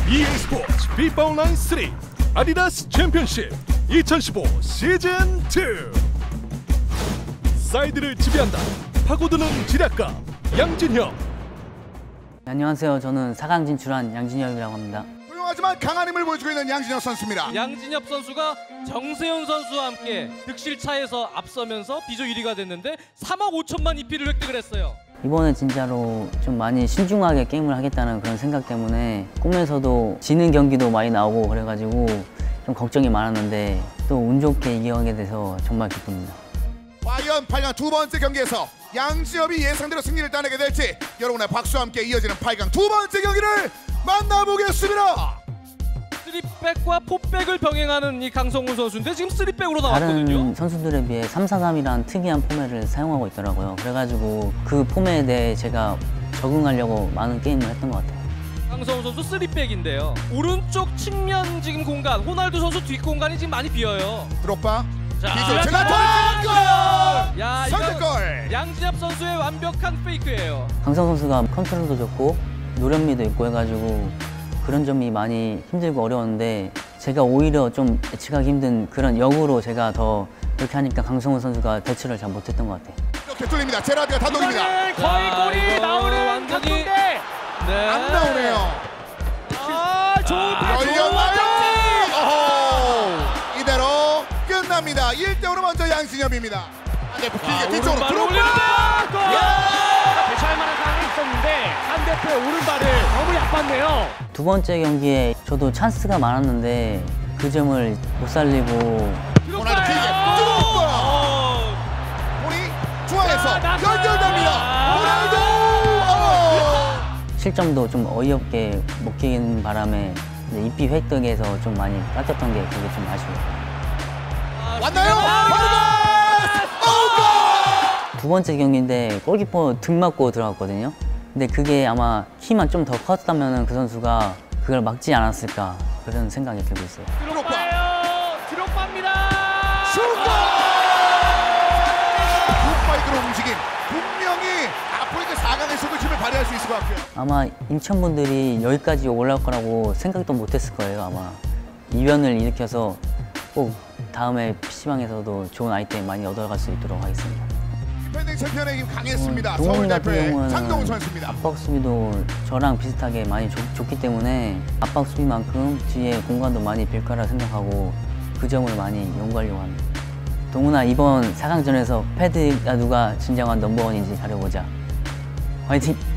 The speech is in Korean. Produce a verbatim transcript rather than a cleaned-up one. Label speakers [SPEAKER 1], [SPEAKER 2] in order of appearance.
[SPEAKER 1] 이에이 스포츠 피파 온라인 삼 아디다스 챔피언십 이천십오 시즌 투. 사이드를 지배한다. 파고드는 지략가 양진혁.
[SPEAKER 2] 안녕하세요. 저는 사 강 진출한 양진혁이라고 합니다.
[SPEAKER 3] 훌륭하지만 강한 힘을 보여주고 있는 양진혁 선수입니다.
[SPEAKER 4] 양진혁 선수가 정세현 선수와 함께 득실차에서 앞서면서 비조 일 위가 됐는데 삼억 오천만 이피를 획득을 했어요.
[SPEAKER 2] 이번에 진짜로 좀 많이 신중하게 게임을 하겠다는 그런 생각 때문에 꿈에서도 지는 경기도 많이 나오고 그래가지고 좀 걱정이 많았는데 또 운 좋게 이겨가게 돼서 정말 기쁩니다.
[SPEAKER 3] 과연 팔 강 두 번째 경기에서 양진혁이 예상대로 승리를 따내게 될지 여러분의 박수와 함께 이어지는 팔 강 두 번째 경기를 만나보겠습니다.
[SPEAKER 4] 쓰리백과 포백을 병행하는 이 강성훈 선수인데 지금 쓰리백으로 나왔거든요.
[SPEAKER 2] 다른 선수들에 비해 삼 사 삼이라는 특이한 포맷을 사용하고 있더라고요. 그래가지고 그 포맷에 대해 제가 적응하려고 많은 게임을 했던 것 같아요.
[SPEAKER 4] 강성훈 선수 쓰리백인데요. 오른쪽 측면 지금 공간, 호날두 선수 뒷공간이 지금 많이 비어요.
[SPEAKER 3] 드록바,
[SPEAKER 4] 자,
[SPEAKER 3] 비조 제라타 골!
[SPEAKER 4] 야,
[SPEAKER 3] 선제골!
[SPEAKER 4] 양진혁 선수의 완벽한 페이크예요.
[SPEAKER 2] 강성 선수가 컨트롤도 좋고 노련미도 있고 해가지고 그런 점이 많이 힘들고 어려웠는데 제가 오히려 좀 예측하기 힘든 그런 역으로 제가 더 그렇게 하니까 강성훈 선수가 대처를 잘 못했던 것 같아요.
[SPEAKER 3] 이렇게 뚫립니다. 제라드가 단독입니다.
[SPEAKER 4] 거의 골이 나오는 완전히 네.
[SPEAKER 3] 안 나오네요.
[SPEAKER 4] 아, 좋은 패스.
[SPEAKER 3] 열렸나요? 어허! 이대로 끝납니다. 일 대 오로 먼저 양진혁입니다. 반대편 길게 뒤쪽으로 들어옵니다.
[SPEAKER 5] 대처할 만한 상황이 있었는데 상대편의 오른발을 너무 얕봤네요.
[SPEAKER 2] 두 번째 경기에 저도 찬스가 많았는데 그 점을 못 살리고
[SPEAKER 3] 호날두 길게 들어옵니다. 볼이 중앙에서 연결됩니다. 호날두!
[SPEAKER 2] 실점도 좀 어이없게 먹히는 바람에 이피 획득에서 좀 많이 깎였던 게 그게 좀 아쉬워요.
[SPEAKER 3] 왔나요?
[SPEAKER 2] 두 번째 경기인데 골키퍼 등 맞고 들어갔거든요. 근데 그게 아마 키만 좀 더 컸다면 그 선수가 그걸 막지 않았을까 그런 생각이 들고 있어요.
[SPEAKER 4] 드록바예요. 드록바입니다.
[SPEAKER 3] 슈퍼! 굿바이크로 움직임. 분명히 앞으로 이제 사 강에서도 힘을 발휘할 수 있을 것 같고요.
[SPEAKER 2] 아마 인천 분들이 여기까지 올라올 거라고 생각도 못했을 거예요. 아마 이변을 일으켜서 꼭 다음에 피시방에서도 좋은 아이템 많이 얻어갈 수 있도록 하겠습니다.
[SPEAKER 3] 디펜딩 챔피언의 힘 강했습니다.
[SPEAKER 2] 동훈
[SPEAKER 3] 서울
[SPEAKER 2] 같은
[SPEAKER 3] 대표의
[SPEAKER 2] 경우는
[SPEAKER 3] 장동훈 선수입니다.
[SPEAKER 2] 압박 수비도 저랑 비슷하게 많이 좋, 좋기 때문에 압박 수비만큼 뒤에 공간도 많이 빌 거라 생각하고 그 점을 많이 연구하려고 합니다. 동훈아, 이번 사 강전에서 패드가 누가 진정한 넘버원인지 잘해보자. 화이팅!